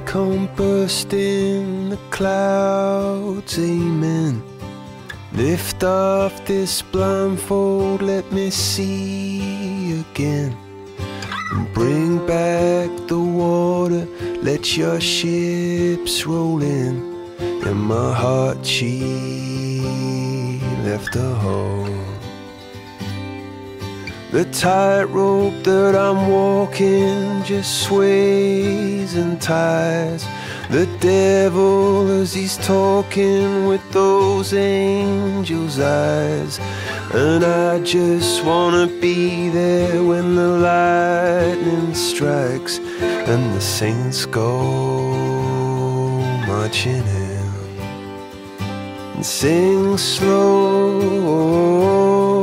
come bursting, the clouds aiming. Lift off this blindfold, let me see again. And bring back the water, let your ships roll in. And my heart, she left a hole. The tightrope that I'm walking just sways and ties. The devil as he's talking with those angels' eyes. And I just wanna be there when the lightning strikes and the saints go marching in. And sing slow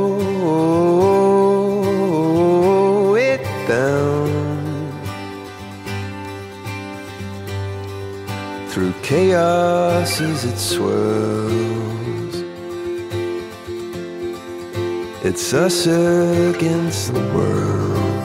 it down through chaos as it swirls. It's us against the world.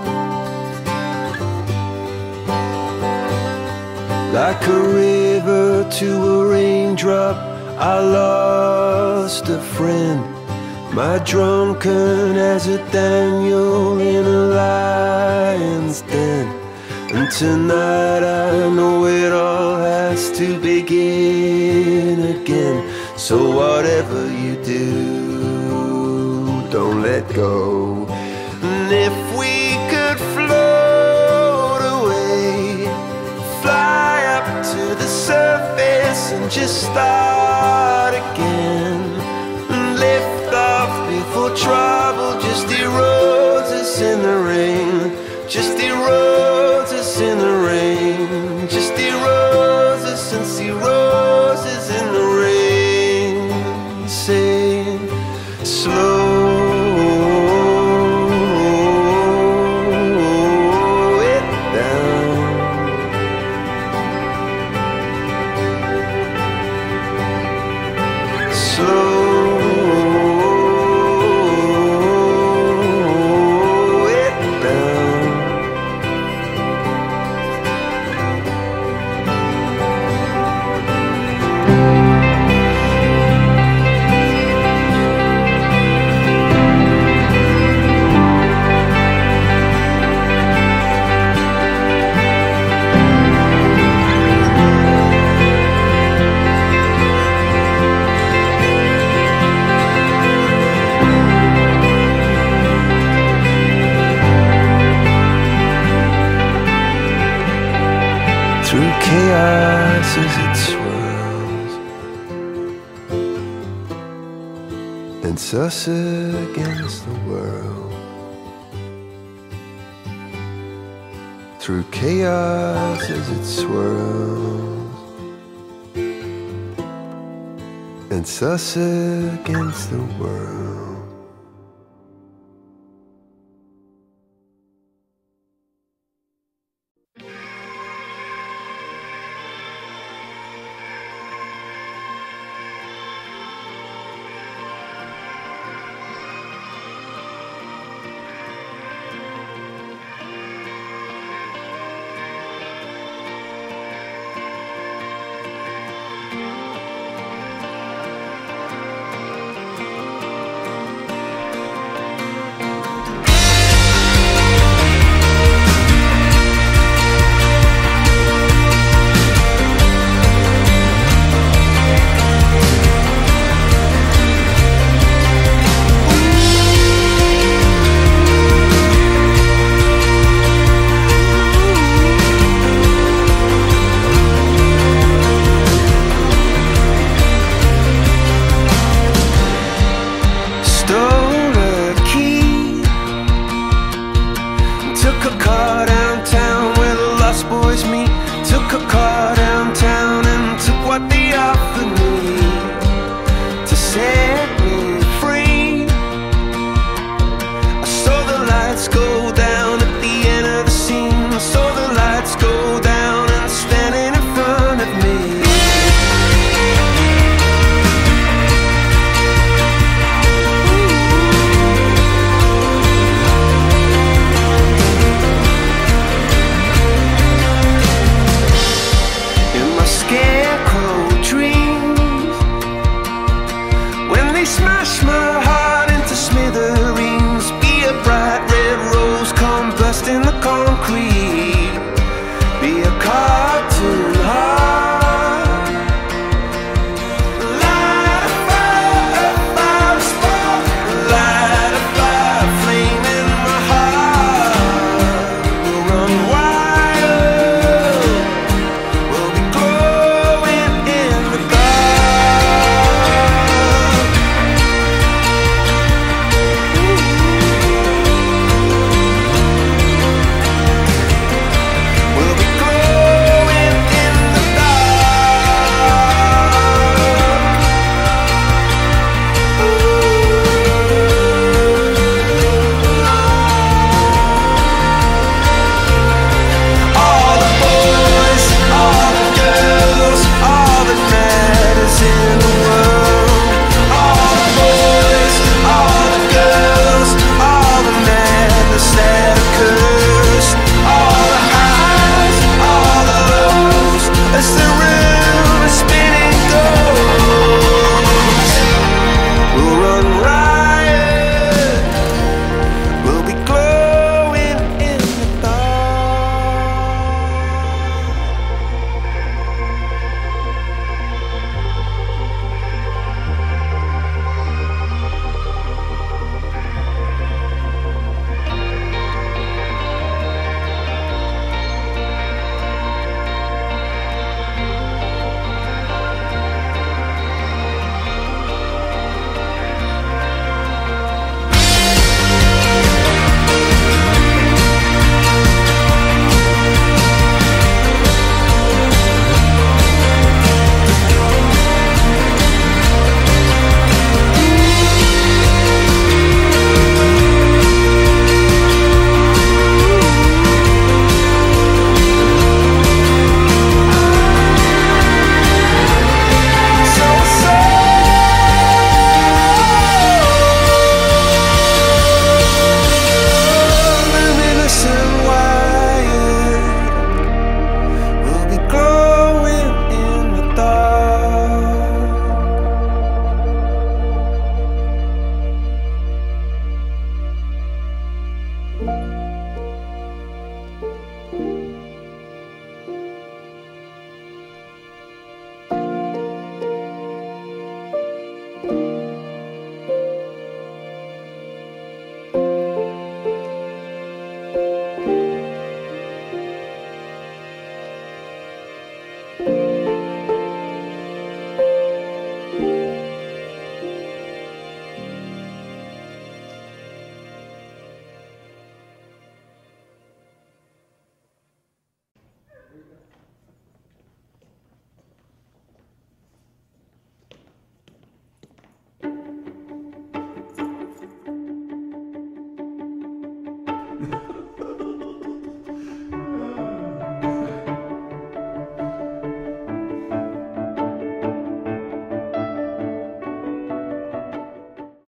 Like a river to a raindrop, I lost a friend. My drunken as a Daniel in a lion's den. And tonight I know it all has to begin again. So whatever you do, don't let go. And if we could float away, fly up to the surface and just start again. And lift off before trouble just erodes us in the rain. Just erodes us in the rain. Just erodes us and see roses in the rain. Saying slow it down. Slow through chaos as it swirls. It's us against the world. Through chaos as it swirls. It's us against the world.